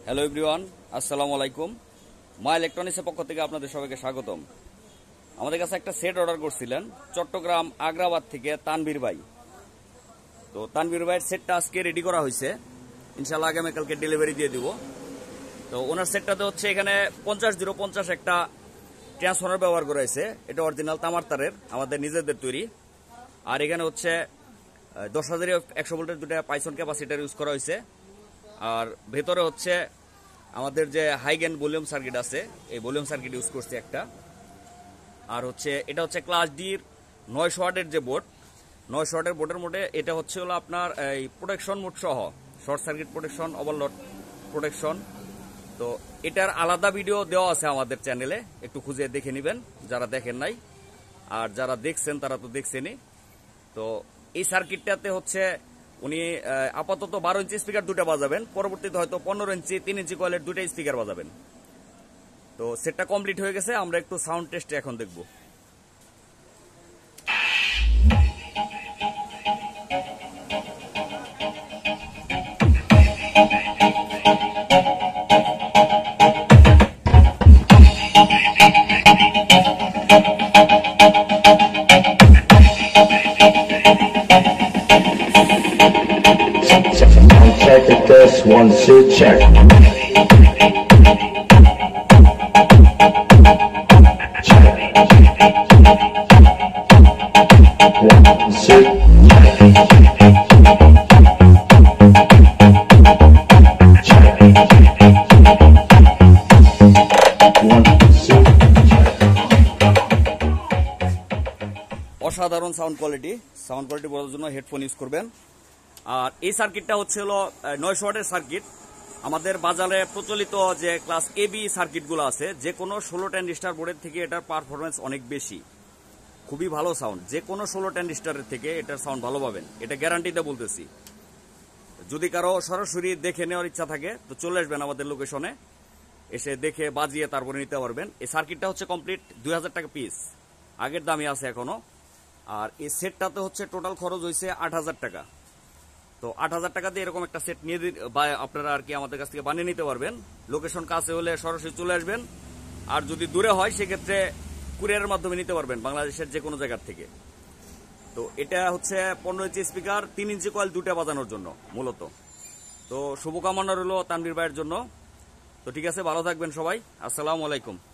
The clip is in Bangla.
হ্যালো এভরিওয়ান, আসসালামু আলাইকুম। মা ইলেকট্রনিক্সের পক্ষ থেকে আপনাদের সবাইকে স্বাগতম। আমাদের কাছে একটা সেট অর্ডার করছিলেন চট্টগ্রাম আগ্রাবাদ থেকে তানভীর ভাই। তো তানভীর ভাইয়ের সেটটা আজকে রেডি করা হয়েছে, ইনশাল্লাহ আগামীকালকে ডেলিভারি দিয়ে দিব। তো ওনার সেটটাতে হচ্ছে এখানে 50-050 একটা ট্রান্সফর্মার ব্যবহার করা হয়েছে। এটা অরিজিনাল তামার তারের, আমাদের নিজেদের তৈরি। আর এখানে হচ্ছে 10,100 ভোল্টের দুটা পাইথন ক্যাপাসিটার ইউজ করা হয়েছে। আর ভেতরে হচ্ছে আমাদের যে হাইগেন ভলিউম সার্কিট আছে, এই ভলিউম সার্কিট ইউজ করছে একটা। আর হচ্ছে এটা হচ্ছে ক্লাস ডির 900 ওয়াটের যে বোর্ড, 900 ওয়াটের বোর্ডের মধ্যে এটা হচ্ছে হলো আপনার এই প্রোটেকশন মোড সহ short circuit protection, overload protection. তো এটার আলাদা ভিডিও দেওয়া আছে আমাদের চ্যানেলে, একটু খুঁজে দেখে নেবেন যারা দেখেন নাই। আর যারা দেখছেন তারা তো দেখছেনই। তো এই সার্কিটটাতে হচ্ছে উনি আপাতত 12 ইঞ্চি স্পিকার দুটা বাজাবেন, পরবর্তীতে হয়তো 15 ইঞ্চি 3 ইঞ্চি কয়েলের দুটা স্পিকার বাজাবেন। তো সেটটা কমপ্লিট হয়ে গেছে, আমরা একটু সাউন্ড টেস্টে এখন দেখব। Check it, this one, two, check. Check. 1, 2, check. 1, 2, অসাধারণ সাউন্ড কোয়ালিটি বলার জন্য হেডফোন ইউজ করবেন। আর এই সার্কিটটা হচ্ছে হলো 900 ওয়াটের সার্কিট। আমাদের বাজারে প্রচলিত যে ক্লাস এবি সার্কিটগুলো আছে, যে কোনো 16 ট্রানজিস্টর বোর্ডের থেকে এটার পারফরমেন্স অনেক বেশি, খুবই ভালো সাউন্ড। যে কোনো 16 ট্রানজিস্টরের থেকে এটার সাউন্ড ভালো পাবেন, এটা গ্যারান্টিতে বলতেছি। যদি কারো সরাসরি দেখে নেওয়ার ইচ্ছা থাকে তো চলে আসবেন আমাদের লোকেশনে, এসে দেখে বাজিয়ে তারপরে নিতে পারবেন। এই সার্কিটটা হচ্ছে কমপ্লিট 2000 টাকা পিস, আগের দামই আছে এখনো। আর এই সেটটাতে হচ্ছে টোটাল খরচ হয়েছে 8000 টাকা। তো 8000 টাকা দিয়ে এরকম একটা সেট নিয়ে আপনারা আর কি আমাদের কাছ থেকে বানিয়ে নিতে পারবেন। লোকেশন কাছে হলে সরাসরি চলে আসবেন, আর যদি দূরে হয় সেক্ষেত্রে কুরিয়ারের মাধ্যমে নিতে পারবেন বাংলাদেশের যে কোনো জায়গার থেকে। তো এটা হচ্ছে 15 ইঞ্চি স্পিকার, 3 ইঞ্চি কয়েল দুটা বাজানোর জন্য মূলত। তো শুভকামনা রইল তানভীর ভাইয়ের জন্য। তো ঠিক আছে, ভালো থাকবেন সবাই, আসসালামু আলাইকুম।